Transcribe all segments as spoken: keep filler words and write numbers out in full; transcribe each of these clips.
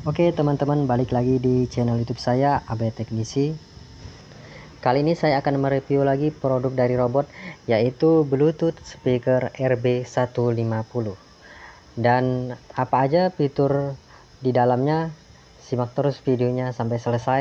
Oke teman-teman, balik lagi di channel YouTube saya, Abe Teknisi. Kali ini saya akan mereview lagi produk dari robot, yaitu Bluetooth speaker R B seratus lima puluh. Dan apa aja fitur di dalamnya, simak terus videonya sampai selesai.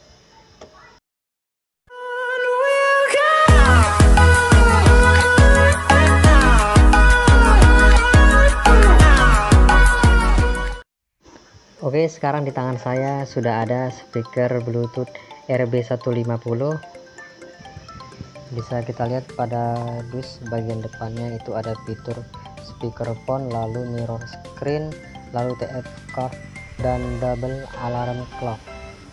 Oke, sekarang di tangan saya sudah ada speaker Bluetooth R B seratus lima puluh. Bisa kita lihat pada dus bagian depannya itu ada fitur speakerphone, lalu mirror screen, lalu T F card, dan double alarm clock.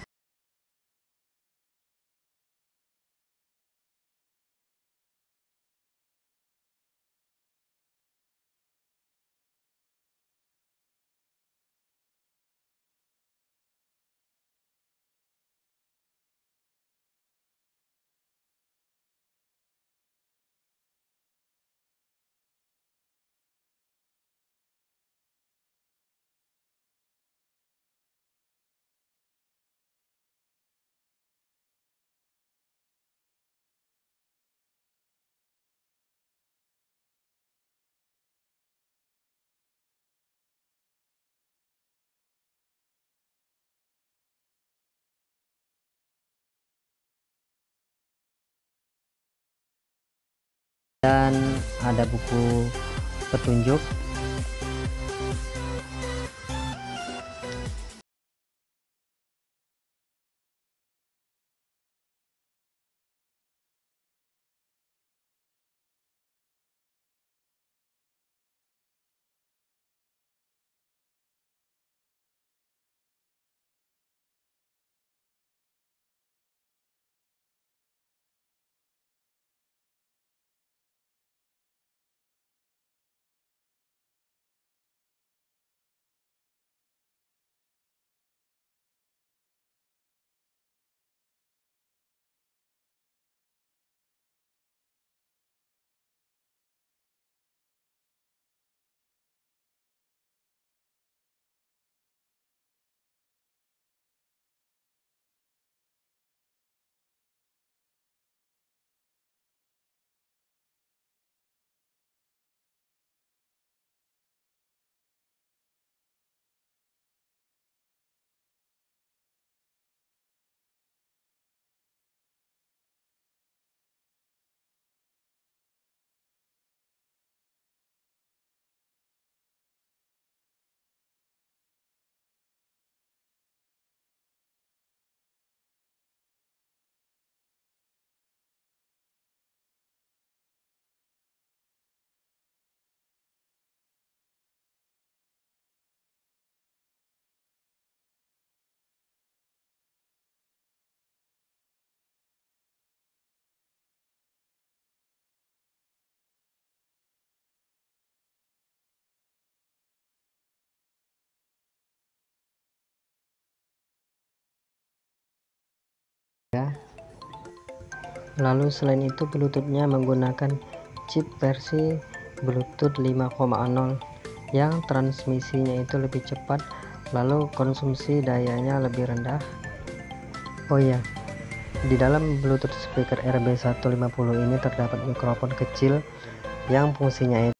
Dan ada buku petunjuk. Ya. Lalu selain itu Bluetoothnya menggunakan chip versi Bluetooth lima koma nol yang transmisinya itu lebih cepat, lalu konsumsi dayanya lebih rendah. Oh iya, di dalam Bluetooth speaker R B seratus lima puluh ini terdapat mikrofon kecil yang fungsinya itu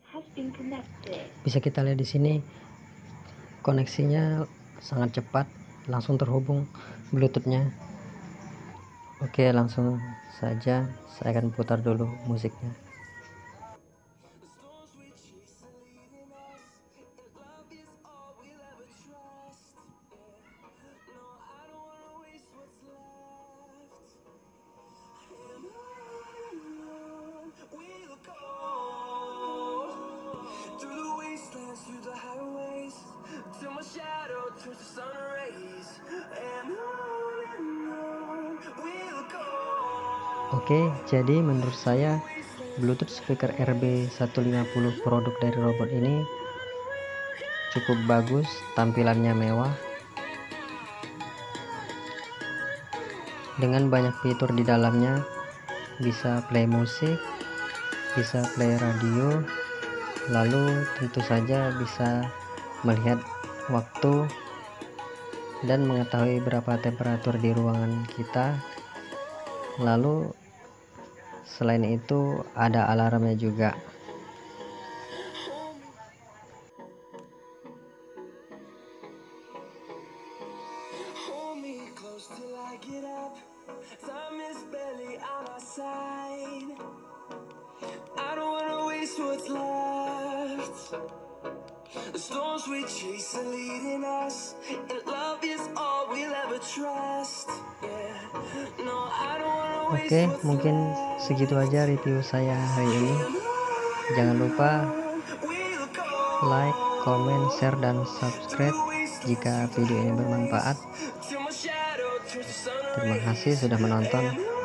Bisa kita lihat di sini koneksinya sangat cepat, langsung terhubung Bluetoothnya. Oke, langsung saja saya akan putar dulu musiknya. Oke, jadi menurut saya Bluetooth speaker R B seratus lima puluh produk dari robot ini cukup bagus, tampilannya mewah dengan banyak fitur di dalamnya. Bisa play musik, bisa play radio, lalu tentu saja bisa melihat waktu dan mengetahui berapa temperatur di ruangan kita. Lalu selain itu ada alarmnya juga. The storms we chase are leading us, and love is all we'll ever trust. Yeah. No, I don't wanna waste Oke, what's mungkin left. segitu aja review saya hari ini. Jangan lupa We'll go like, comment, share, dan subscribe jika video ini bermanfaat. till my shadow turns to sun Terima kasih rays. sudah menonton.